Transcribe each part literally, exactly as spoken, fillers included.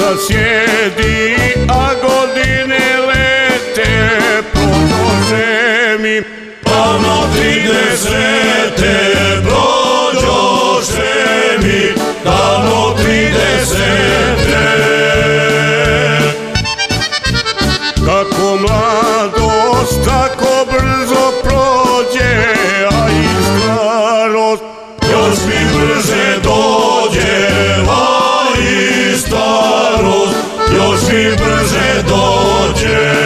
da sjedi, a godine lete, prođoše mi. Davno tridesete prođoše mi, davno tridesete. Kako mladost tako brzo prođe, a i starost još mi brže dođe, a i starost još mi brže dođe.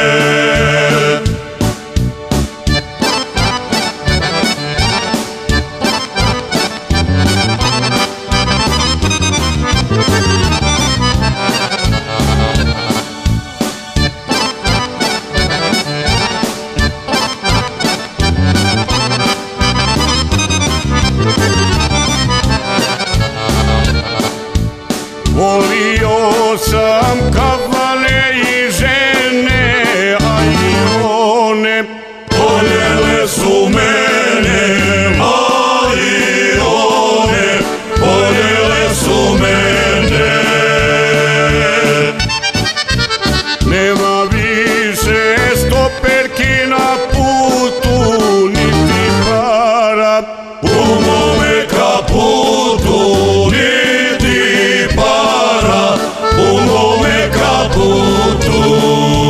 Volio sam kafane i žene, a i one voljele su mene, a i one voljele su mene. Nema više stoperki na putu, niti para u mome kaputu, niti para u mome kaputu.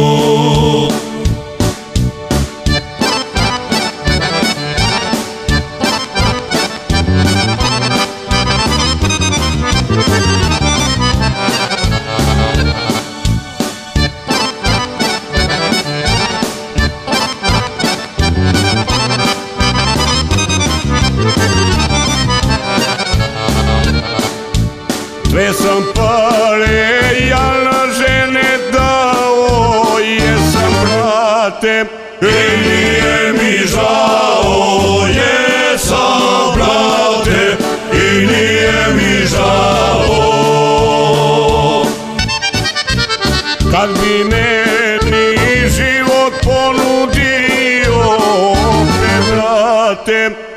Sve sam pare ja na žene dao, jesam brate, i nije mi žao, jesam brate, i nije mi žao. Kad bi meni život ponudio, opet brate,